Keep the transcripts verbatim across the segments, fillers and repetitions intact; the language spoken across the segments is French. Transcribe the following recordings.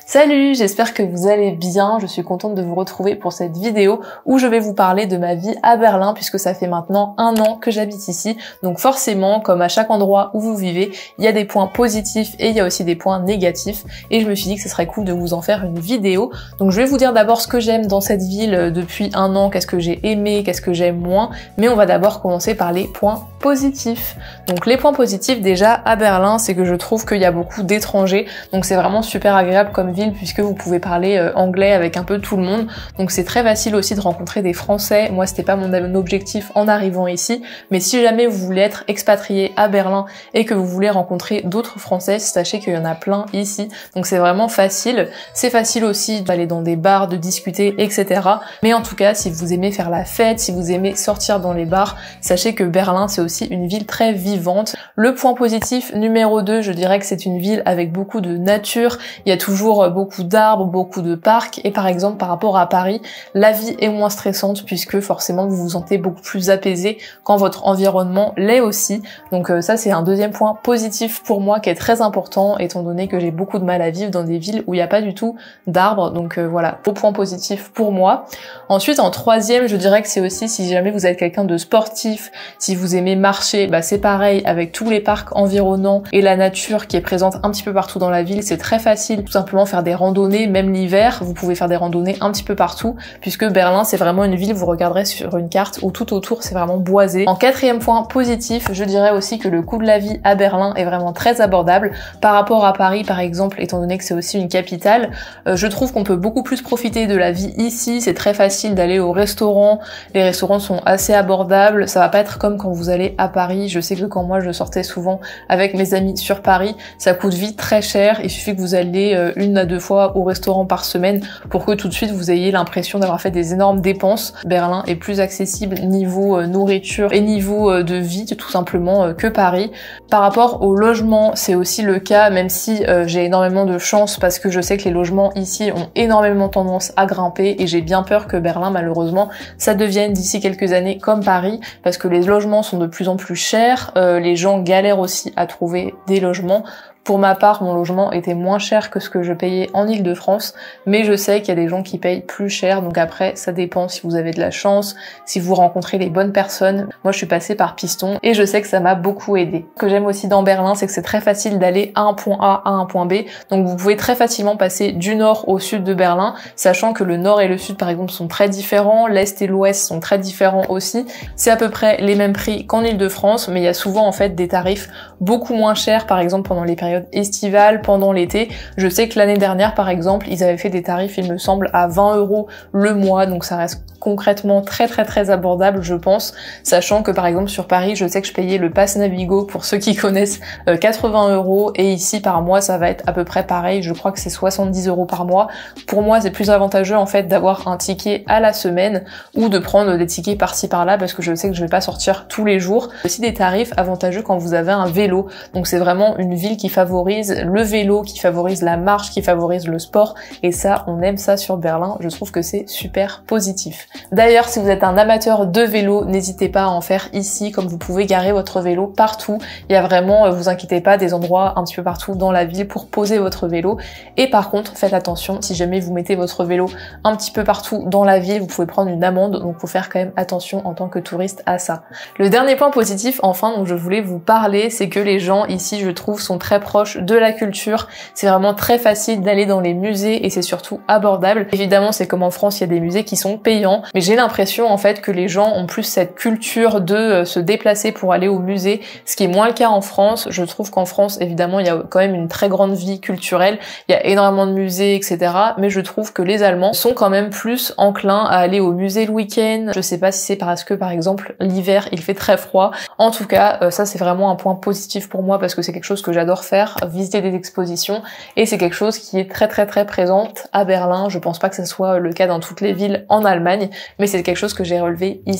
Salut, j'espère que vous allez bien, je suis contente de vous retrouver pour cette vidéo où je vais vous parler de ma vie à Berlin puisque ça fait maintenant un an que j'habite ici. Donc forcément, comme à chaque endroit où vous vivez, il y a des points positifs et il y a aussi des points négatifs et je me suis dit que ce serait cool de vous en faire une vidéo. Donc je vais vous dire d'abord ce que j'aime dans cette ville depuis un an, qu'est-ce que j'ai aimé, qu'est-ce que j'aime moins, mais on va d'abord commencer par les points positifs. Donc les points positifs déjà à Berlin, c'est que je trouve qu'il y a beaucoup d'étrangers, donc c'est vraiment super agréable comme ville puisque vous pouvez parler euh, anglais avec un peu tout le monde, donc c'est très facile aussi de rencontrer des Français. Moi c'était pas mon objectif en arrivant ici, mais si jamais vous voulez être expatrié à Berlin et que vous voulez rencontrer d'autres Français, sachez qu'il y en a plein ici, donc c'est vraiment facile. C'est facile aussi d'aller dans des bars, de discuter, et cetera. Mais en tout cas, si vous aimez faire la fête, si vous aimez sortir dans les bars, sachez que Berlin c'est aussi une ville très vivante. Le point positif numéro deux, je dirais que c'est une ville avec beaucoup de nature, il y a toujours beaucoup d'arbres, beaucoup de parcs, et par exemple par rapport à Paris, la vie est moins stressante puisque forcément vous vous sentez beaucoup plus apaisé quand votre environnement l'est aussi. Donc euh, ça c'est un deuxième point positif pour moi qui est très important étant donné que j'ai beaucoup de mal à vivre dans des villes où il n'y a pas du tout d'arbres, donc euh, voilà, beau point positif pour moi. Ensuite en troisième, je dirais que c'est aussi si jamais vous êtes quelqu'un de sportif, si vous aimez marcher, bah c'est pareil avec tous les parcs environnants et la nature qui est présente un petit peu partout dans la ville, c'est très facile tout simplement faire des randonnées, même l'hiver, vous pouvez faire des randonnées un petit peu partout, puisque Berlin c'est vraiment une ville, vous regarderez sur une carte où tout autour c'est vraiment boisé. En quatrième point positif, je dirais aussi que le coût de la vie à Berlin est vraiment très abordable par rapport à Paris par exemple, étant donné que c'est aussi une capitale. Euh, je trouve qu'on peut beaucoup plus profiter de la vie ici, c'est très facile d'aller au restaurant, les restaurants sont assez abordables, ça va pas être comme quand vous allez à Paris. Je sais que quand moi je sortais souvent avec mes amis sur Paris, ça coûte vite très cher, il suffit que vous alliez euh, une à deux fois au restaurant par semaine pour que tout de suite vous ayez l'impression d'avoir fait des énormes dépenses. Berlin est plus accessible niveau euh, nourriture et niveau euh, de vie tout simplement euh, que Paris. Par rapport au logement, c'est aussi le cas, même si euh, j'ai énormément de chance parce que je sais que les logements ici ont énormément tendance à grimper et j'ai bien peur que Berlin malheureusement ça devienne d'ici quelques années comme Paris parce que les logements sont de plus en plus chers, euh, les gens galèrent aussi à trouver des logements. Pour ma part, mon logement était moins cher que ce que je payais en Île-de-France, mais je sais qu'il y a des gens qui payent plus cher, donc après, ça dépend si vous avez de la chance, si vous rencontrez les bonnes personnes. Moi, je suis passée par Piston et je sais que ça m'a beaucoup aidé. Ce que j'aime aussi dans Berlin, c'est que c'est très facile d'aller à un point A à un point B, donc vous pouvez très facilement passer du nord au sud de Berlin, sachant que le nord et le sud, par exemple, sont très différents, l'est et l'ouest sont très différents aussi. C'est à peu près les mêmes prix qu'en Île-de-France, mais il y a souvent en fait des tarifs beaucoup moins chers, par exemple pendant les périodes estivale, pendant l'été. Je sais que l'année dernière par exemple ils avaient fait des tarifs il me semble à vingt euros le mois, donc ça reste concrètement très très très abordable je pense, sachant que par exemple sur Paris je sais que je payais le pass Navigo pour ceux qui connaissent euh, quatre-vingts euros et ici par mois ça va être à peu près pareil, je crois que c'est soixante-dix euros par mois. Pour moi c'est plus avantageux en fait d'avoir un ticket à la semaine ou de prendre des tickets par-ci par-là parce que je sais que je vais pas sortir tous les jours. Aussi des tarifs avantageux quand vous avez un vélo, donc c'est vraiment une ville qui favorise le vélo, qui favorise la marche, qui favorise le sport et ça on aime ça sur Berlin, je trouve que c'est super positif. D'ailleurs si vous êtes un amateur de vélo, n'hésitez pas à en faire ici, comme vous pouvez garer votre vélo partout, il y a vraiment, vous inquiétez pas, des endroits un petit peu partout dans la ville pour poser votre vélo. Et par contre faites attention, si jamais vous mettez votre vélo un petit peu partout dans la ville, vous pouvez prendre une amende, donc faut faire quand même attention en tant que touriste à ça. Le dernier point positif enfin dont je voulais vous parler, c'est que les gens ici je trouve sont très proche de la culture, c'est vraiment très facile d'aller dans les musées et c'est surtout abordable. Évidemment c'est comme en France, il y a des musées qui sont payants, mais j'ai l'impression en fait que les gens ont plus cette culture de euh, se déplacer pour aller au musée, ce qui est moins le cas en France. Je trouve qu'en France évidemment il y a quand même une très grande vie culturelle, il y a énormément de musées et cetera, mais je trouve que les Allemands sont quand même plus enclins à aller au musée le week-end. Je sais pas si c'est parce que par exemple l'hiver il fait très froid, en tout cas euh, ça c'est vraiment un point positif pour moi parce que c'est quelque chose que j'adore faire, visiter des expositions, et c'est quelque chose qui est très très très présente à Berlin. Je pense pas que ce soit le cas dans toutes les villes en Allemagne, mais c'est quelque chose que j'ai relevé ici.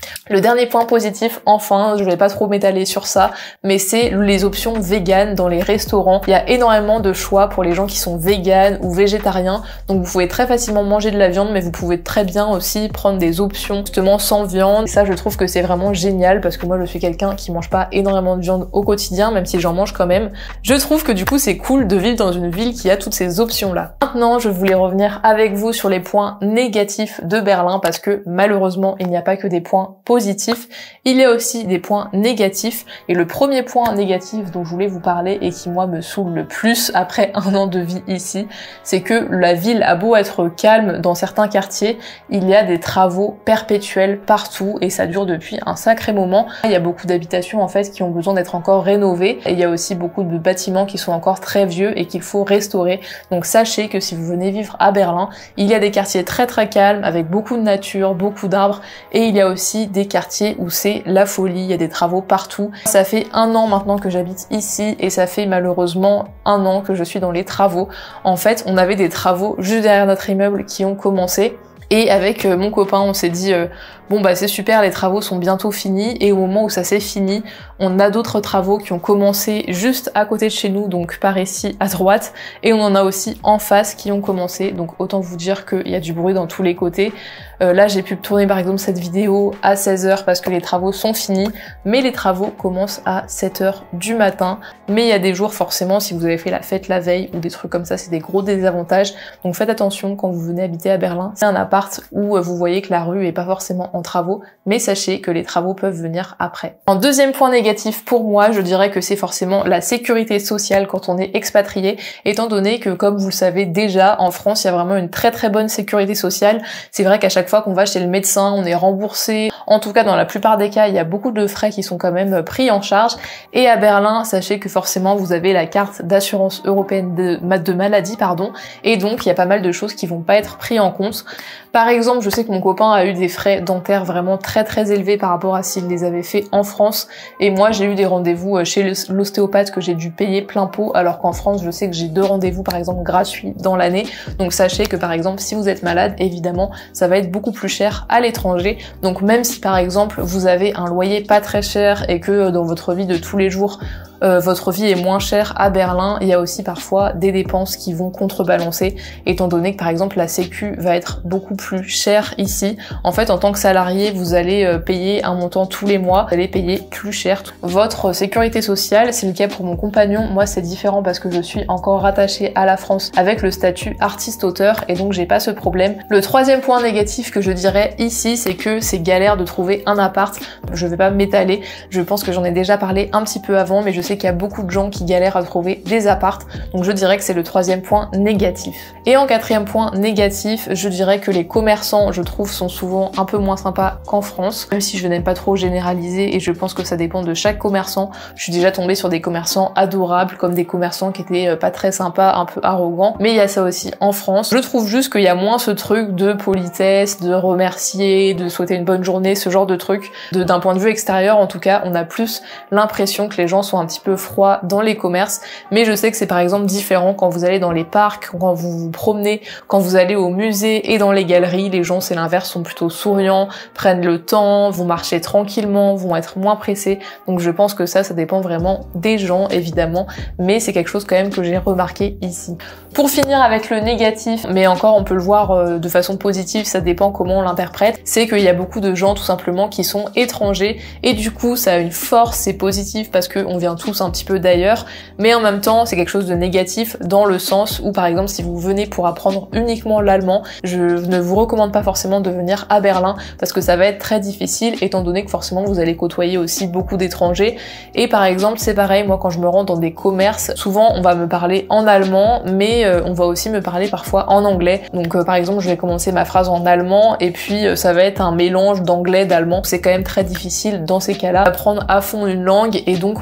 Le dernier point positif, enfin, je vais pas trop m'étaler sur ça, mais c'est les options véganes dans les restaurants. Il y a énormément de choix pour les gens qui sont véganes ou végétariens, donc vous pouvez très facilement manger de la viande, mais vous pouvez très bien aussi prendre des options justement sans viande. Et ça, je trouve que c'est vraiment génial parce que moi, je suis quelqu'un qui mange pas énormément de viande au quotidien, même si j'en mange quand même. Je trouve que du coup, c'est cool de vivre dans une ville qui a toutes ces options-là. Maintenant, je voulais revenir avec vous sur les points négatifs de Berlin parce que malheureusement, il n'y a pas que des points positifs, il y a aussi des points négatifs. Et le premier point négatif dont je voulais vous parler et qui moi me saoule le plus après un an de vie ici, c'est que la ville a beau être calme dans certains quartiers, il y a des travaux perpétuels partout et ça dure depuis un sacré moment. Il y a beaucoup d'habitations en fait qui ont besoin d'être encore rénovées et il y a aussi beaucoup de bâtiments qui sont encore très vieux et qu'il faut restaurer. Donc sachez que si vous venez vivre à Berlin, il y a des quartiers très très calmes avec beaucoup de nature, beaucoup d'arbres et il y a aussi des quartiers où c'est la folie, il y a des travaux partout. Ça fait un an maintenant que j'habite ici et ça fait malheureusement un an que je suis dans les travaux. En fait, on avait des travaux juste derrière notre immeuble qui ont commencé et avec mon copain, on s'est dit euh, bon bah c'est super, les travaux sont bientôt finis et au moment où ça s'est fini, on a d'autres travaux qui ont commencé juste à côté de chez nous, donc par ici à droite, et on en a aussi en face qui ont commencé, donc autant vous dire qu'il y a du bruit dans tous les côtés. Euh, là j'ai pu tourner par exemple cette vidéo à seize heures parce que les travaux sont finis, mais les travaux commencent à sept heures du matin, mais il y a des jours forcément si vous avez fait la fête la veille ou des trucs comme ça, c'est des gros désavantages, donc faites attention quand vous venez habiter à Berlin. C'est un appart où vous voyez que la rue est pas forcément en travaux, mais sachez que les travaux peuvent venir après. En deuxième point négatif pour moi, je dirais que c'est forcément la sécurité sociale quand on est expatrié, étant donné que comme vous le savez déjà, en France, il y a vraiment une très très bonne sécurité sociale. C'est vrai qu'à chaque fois qu'on va chez le médecin, on est remboursé. En tout cas, dans la plupart des cas, il y a beaucoup de frais qui sont quand même pris en charge. Et à Berlin, sachez que forcément, vous avez la carte d'assurance européenne de, de maladie, pardon, et donc il y a pas mal de choses qui vont pas être prises en compte. Par exemple, je sais que mon copain a eu des frais dentaires vraiment très très élevés par rapport à s'il les avait fait en France, et moi j'ai eu des rendez-vous chez l'ostéopathe que j'ai dû payer plein pot, alors qu'en France je sais que j'ai deux rendez-vous par exemple gratuits dans l'année. Donc sachez que par exemple si vous êtes malade, évidemment ça va être beaucoup plus cher à l'étranger. Donc même si par exemple vous avez un loyer pas très cher et que dans votre vie de tous les jours Euh, votre vie est moins chère à Berlin, il y a aussi parfois des dépenses qui vont contrebalancer, étant donné que par exemple la sécu va être beaucoup plus chère ici. En fait, en tant que salarié, vous allez euh, payer un montant tous les mois, vous allez payer plus cher votre sécurité sociale. C'est le cas pour mon compagnon. Moi, c'est différent parce que je suis encore rattachée à la France avec le statut artiste-auteur et donc j'ai pas ce problème. Le troisième point négatif que je dirais ici, c'est que c'est galère de trouver un appart. Je vais pas m'étaler, je pense que j'en ai déjà parlé un petit peu avant, mais je sais qu'il y a beaucoup de gens qui galèrent à trouver des apparts, donc je dirais que c'est le troisième point négatif. Et en quatrième point négatif, je dirais que les commerçants, je trouve, sont souvent un peu moins sympas qu'en France, même si je n'aime pas trop généraliser et je pense que ça dépend de chaque commerçant. Je suis déjà tombée sur des commerçants adorables, comme des commerçants qui étaient pas très sympas, un peu arrogants, mais il y a ça aussi en France. Je trouve juste qu'il y a moins ce truc de politesse, de remercier, de souhaiter une bonne journée, ce genre de truc. D'un point de vue extérieur, en tout cas, on a plus l'impression que les gens sont un petit peu froid dans les commerces, mais je sais que c'est par exemple différent quand vous allez dans les parcs, quand vous vous promenez, quand vous allez au musée et dans les galeries, les gens c'est l'inverse, sont plutôt souriants, prennent le temps, vont marcher tranquillement, vont être moins pressés, donc je pense que ça, ça dépend vraiment des gens évidemment, mais c'est quelque chose quand même que j'ai remarqué ici. Pour finir avec le négatif, mais encore on peut le voir de façon positive, ça dépend comment on l'interprète, c'est qu'il y a beaucoup de gens tout simplement qui sont étrangers et du coup ça a une force, c'est positif parce qu'on vient tous un petit peu d'ailleurs, mais en même temps c'est quelque chose de négatif dans le sens où par exemple si vous venez pour apprendre uniquement l'allemand, je ne vous recommande pas forcément de venir à Berlin parce que ça va être très difficile étant donné que forcément vous allez côtoyer aussi beaucoup d'étrangers. Et par exemple c'est pareil, moi quand je me rends dans des commerces, souvent on va me parler en allemand, mais euh, on va aussi me parler parfois en anglais. Donc euh, par exemple je vais commencer ma phrase en allemand et puis euh, ça va être un mélange d'anglais, d'allemand. C'est quand même très difficile dans ces cas-là d'apprendre à fond une langue et donc moi j'ai toujours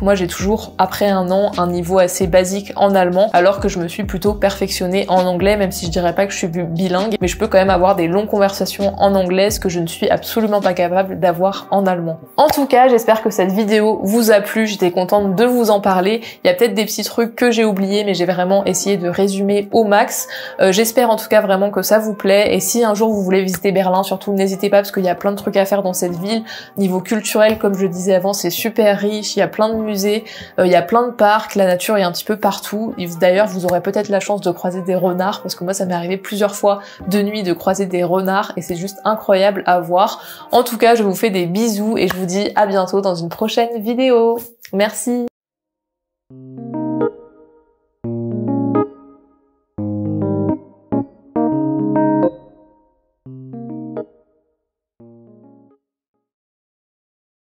toujours après un an un niveau assez basique en allemand, alors que je me suis plutôt perfectionnée en anglais, même si je dirais pas que je suis bilingue, mais je peux quand même avoir des longues conversations en anglais, ce que je ne suis absolument pas capable d'avoir en allemand. En tout cas, j'espère que cette vidéo vous a plu, j'étais contente de vous en parler. Il y a peut-être des petits trucs que j'ai oubliés, mais j'ai vraiment essayé de résumer au max. Euh, j'espère en tout cas vraiment que ça vous plaît, et si un jour vous voulez visiter Berlin, surtout n'hésitez pas parce qu'il y a plein de trucs à faire dans cette ville. Niveau culturel, comme je le disais avant, c'est super riche, il y a plein de musées, euh, il y a plein de parcs, la nature est un petit peu partout. D'ailleurs, vous aurez peut-être la chance de croiser des renards, parce que moi ça m'est arrivé plusieurs fois de nuit de croiser des renards, et c'est juste incroyable à voir. En tout cas, je vous fais des bisous, et je vous dis à bientôt dans une prochaine vidéo. Merci!